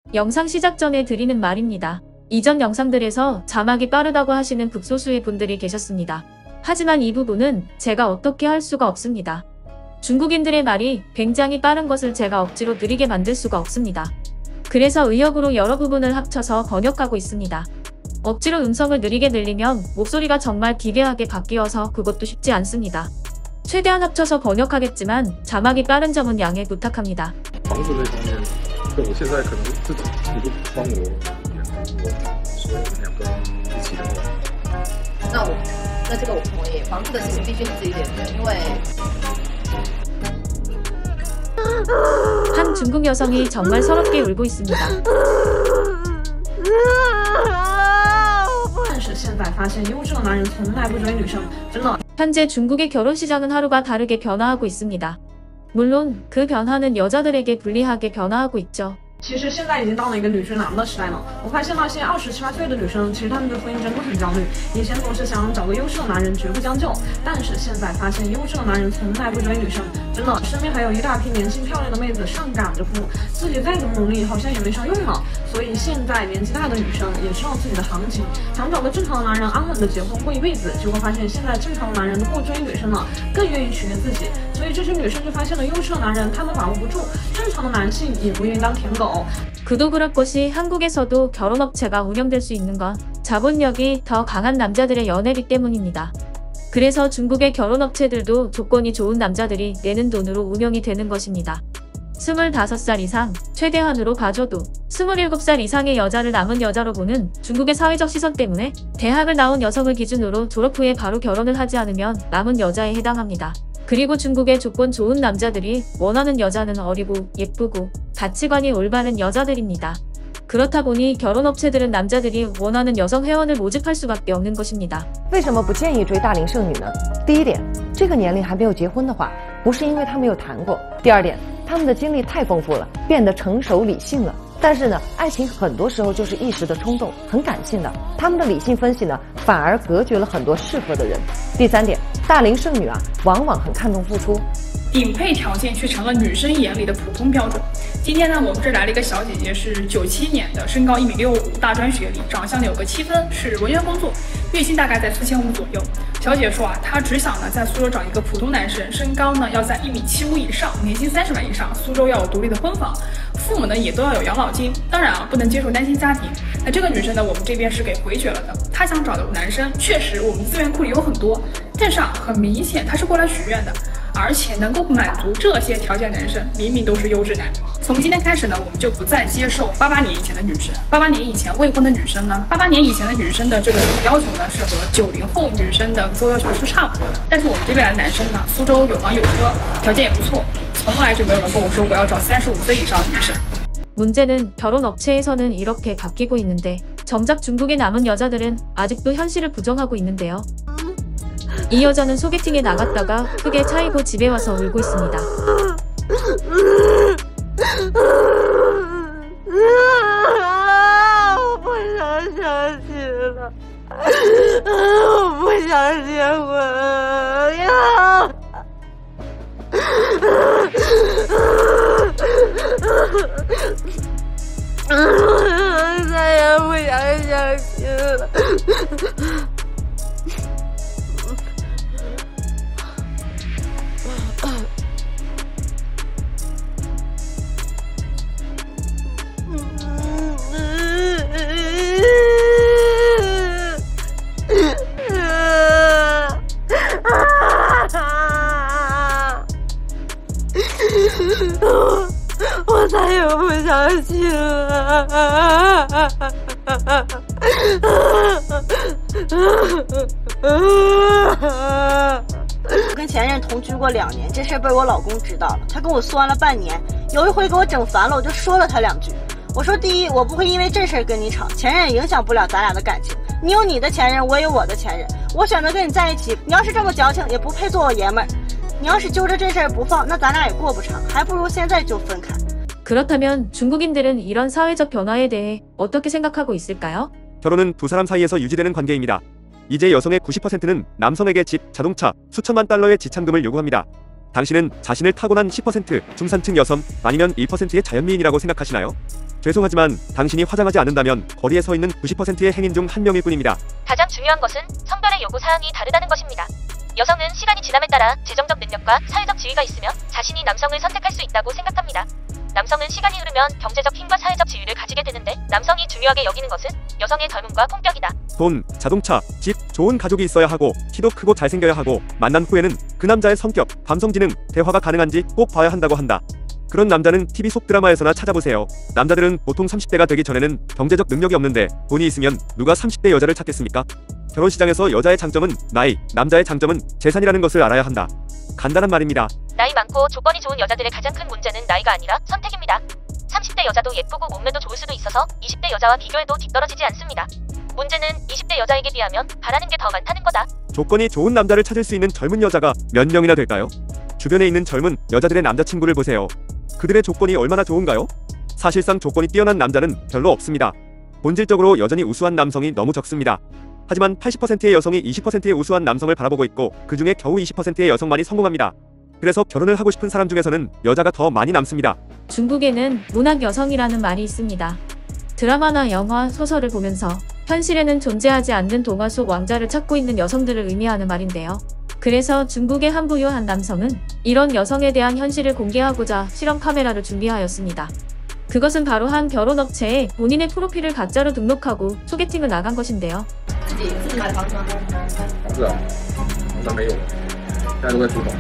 영상 시작 전에 드리는 말입니다. 이전 영상들에서 자막이 빠르다고 하시는 극소수의 분들이 계셨습니다. 하지만 이 부분은 제가 어떻게 할 수가 없습니다. 중국인들의 말이 굉장히 빠른 것을 제가 억지로 느리게 만들 수가 없습니다. 그래서 의역으로 여러 부분을 합쳐서 번역하고 있습니다. 억지로 음성을 느리게 들리면 목소리가 정말 기괴하게 바뀌어서 그것도 쉽지 않습니다. 최대한 합쳐서 번역하겠지만 자막이 빠른 점은 양해 부탁합니다. 房子这方面，对我现在可能自己你就帮我也我说我们两个一起的话， 那这个我同意，房子的事情必须你自己解决，因为 한 중국 여성이 정말 서럽게 울고 있습니다. 但是现在发现优质的男人从来不追女生，真的。 현재 중국의 결혼 시장은 하루가 다르게 변화하고 있습니다. 물론 그 변화는 여자들에게 불리하게 변화하고 있죠. 其实现在已经到了一个女追男的时代了。我发现那些27、28岁的女生，其实她们对婚姻真的很焦虑。以前总是想找个优质的男人，绝不将就。但是现在发现，优质的男人从来不追女生，真的。身边还有一大批年轻漂亮的妹子上赶着扑，自己再怎么努力，好像也没啥用了。所以现在年纪大的女生也知道自己的行情，想找个正常的男人安稳的结婚过一辈子。结果发现现在正常的男人不追女生了，更愿意取悦自己。所以这些女生就发现了优质的男人，他们把握不住，正常的男性也不愿意当舔狗。 그도 그럴 것이 한국에서도 결혼업체가 운영될 수 있는 건 자본력이 더 강한 남자들의 연애비 때문입니다. 그래서 중국의 결혼업체들도 조건이 좋은 남자들이 내는 돈으로 운영이 되는 것입니다. 25살 이상, 최대한으로 봐줘도 27살 이상의 여자를 남은 여자로 보는 중국의 사회적 시선 때문에 대학을 나온 여성을 기준으로 졸업 후에 바로 결혼을 하지 않으면 남은 여자에 해당합니다. 그리고 중국의 조건 좋은 남자들이 원하는 여자는 어리고 예쁘고 가치관이 올바른 여자들입니다. 그렇다 보니 결혼업체들은 남자들이 원하는 여성 회원을 모집할 수밖에 없는 것입니다. 为什么不建议追大龄剩女呢？第一点，这个年龄还没有结婚的话，不是因为他没有谈过；第二点，他们的经历太丰富了，变得成熟理性了。但是呢，爱情很多时候就是一时的冲动，很感性的。他们的理性分析呢，反而隔绝了很多适合的人。第三点，大龄剩女啊，往往很看重付出。 顶配条件却成了女生眼里的普通标准。今天呢，我们这来了一个小姐姐，是97年的，身高1.65米，大专学历，长相有个7分，是文员工作，月薪大概在4500左右。小姐说啊，她只想呢在苏州找一个普通男生，身高呢要在1.75米以上，年薪30万以上，苏州要有独立的婚房，父母呢也都要有养老金，当然啊不能接受单亲家庭。那这个女生呢，我们这边是给回绝了的。她想找的男生，确实我们资源库里有很多，但是啊很明显她是过来许愿的。 而且能够满足这些条件的男生，明明都是优质男。从今天开始呢，我们就不再接受88年以前的女生。88年以前未婚的女生呢，88年以前的女生的这个要求呢，是和90后女生的择偶要求是差不多的。但是我们这边来的男生呢，苏州有房有车，条件也不错，从来就没有人跟我说我要找35岁以上的女生。 문제는 결혼업체에서는 이렇게 바뀌고 있는데 정작 중국에 남은 여자들은 아직도 현실을 부정하고 있는데요. 이 여자는 소개팅에 나갔다가 크게 차이고 집에 와서 울고 있습니다. 我不想相亲了，我不想结婚呀！再也不想相亲了。 我再也不相信了。 我跟前任同居过2年，这事被我老公知道了，他跟我酸了半年。有一回给我整烦了，我就说了他2句。我说第一，我不会因为这事跟你吵，前任影响不了咱俩的感情。你有你的前任，我有我的前任，我选择跟你在一起。你要是这么矫情，也不配做我爷们儿。你要是揪着这事不放，那咱俩也过不长，还不如现在就分开。 그렇다면 중국인들은 이런 사회적 변화에 대해 어떻게 생각하고 있을까요? 결혼은 두 사람 사이에서 유지되는 관계입니다. 이제 여성의 90%는 남성에게 집, 자동차, 수천만 달러의 지참금을 요구합니다. 당신은 자신을 타고난 10% 중산층 여성 아니면 1%의 자연미인이라고 생각하시나요? 죄송하지만 당신이 화장하지 않는다면 거리에 서 있는 90%의 행인 중 한 명일 뿐입니다. 가장 중요한 것은 성별의 요구 사항이 다르다는 것입니다. 여성은 시간이 지남에 따라 재정적 능력과 사회적 지위가 있으며 자신이 남성을 선택할 수 있다고 생각합니다. 남성은 시간이 흐르면 경제적 힘과 사회적 지위를 가지게 되는데 남성이 중요하게 여기는 것은 여성의 젊음과 품격이다. 돈, 자동차, 집, 좋은 가족이 있어야 하고 키도 크고 잘생겨야 하고 만난 후에는 그 남자의 성격, 감성지능, 대화가 가능한지 꼭 봐야 한다고 한다. 그런 남자는 TV 속 드라마에서나 찾아보세요. 남자들은 보통 30대가 되기 전에는 경제적 능력이 없는데 돈이 있으면 누가 30대 여자를 찾겠습니까? 결혼시장에서 여자의 장점은 나이, 남자의 장점은 재산이라는 것을 알아야 한다. 간단한 말입니다. 나이 많고 조건이 좋은 여자들의 가장 큰 문제는 나이가 아니라 선택입니다. 30대 여자도 예쁘고 몸매도 좋을 수도 있어서 20대 여자와 비교해도 뒤떨어지지 않습니다. 문제는 20대 여자에게 비하면 바라는 게 더 많다는 거다. 조건이 좋은 남자를 찾을 수 있는 젊은 여자가 몇 명이나 될까요? 주변에 있는 젊은 여자들의 남자친구를 보세요. 그들의 조건이 얼마나 좋은가요? 사실상 조건이 뛰어난 남자는 별로 없습니다. 본질적으로 여전히 우수한 남성이 너무 적습니다. 하지만 80%의 여성이 20%의 우수한 남성을 바라보고 있고 그 중에 겨우 20%의 여성만이 성공합니다. 그래서 결혼을 하고 싶은 사람 중에서는 여자가 더 많이 남습니다. 중국에는 문학 여성이라는 말이 있습니다. 드라마나 영화, 소설을 보면서 현실에는 존재하지 않는 동화 속 왕자를 찾고 있는 여성들을 의미하는 말인데요. 그래서 중국의 한 부유한 남성은 이런 여성에 대한 현실을 공개하고자 실험 카메라를 준비하였습니다. 그것은 바로 한 결혼업체에 본인의 프로필을 가짜로 등록하고 소개팅을 나간 것인데요. 自己买房子吗？ 房子啊，房子还没有，现在都在租房。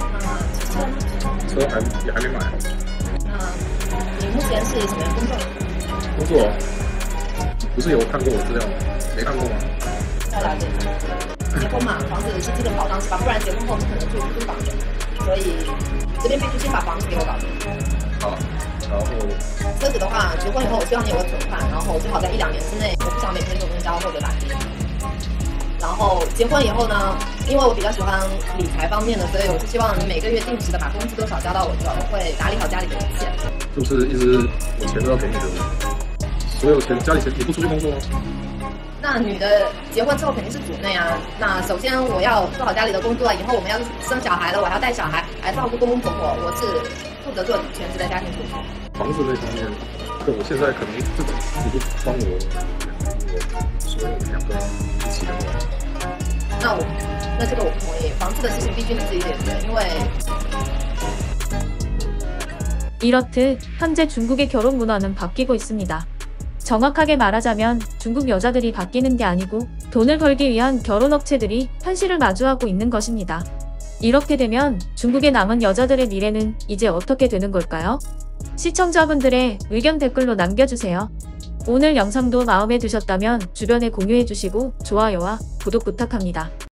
车也还没买。 你目前是什么样工作？ 工作不是有看过我资料吗？没看过吗？ 要了解。结婚嘛，房子是基本保障是吧？不然结婚后不可能去租房的，所以这边必须先把房子给我搞定。 好，然后车子的话，结婚以后我希望你有个存款，然后最好在1-2年之内，我不想每天坐公交或者打的。然后结婚以后呢，因为我比较喜欢理财方面的，所以我是希望你每个月定时的把工资多少交到我这，我会打理好家里的一切。 就是一直我钱都要给你的，所有钱家里钱你不出去工作吗？ 那女的结婚之后肯定是主内啊。那首先我要做好家里的工作，以后我们要是生小孩了，我还要带小孩，还照顾公公婆婆，我是负责做全职的家庭主妇。 房子那方面，对我现在可能自己你不帮我所有2个一起的话， 那这个我不同意。房子的事情必须你自己解决，因为 이렇듯 현재 중국의 결혼 문화는 바뀌고 있습니다. 정확하게 말하자면 중국 여자들이 바뀌는 게 아니고 돈을 벌기 위한 결혼업체들이 현실을 마주하고 있는 것입니다. 이렇게 되면 중국에 남은 여자들의 미래는 이제 어떻게 되는 걸까요? 시청자분들의 의견 댓글로 남겨주세요. 오늘 영상도 마음에 드셨다면 주변에 공유해주시고 좋아요와 구독 부탁합니다.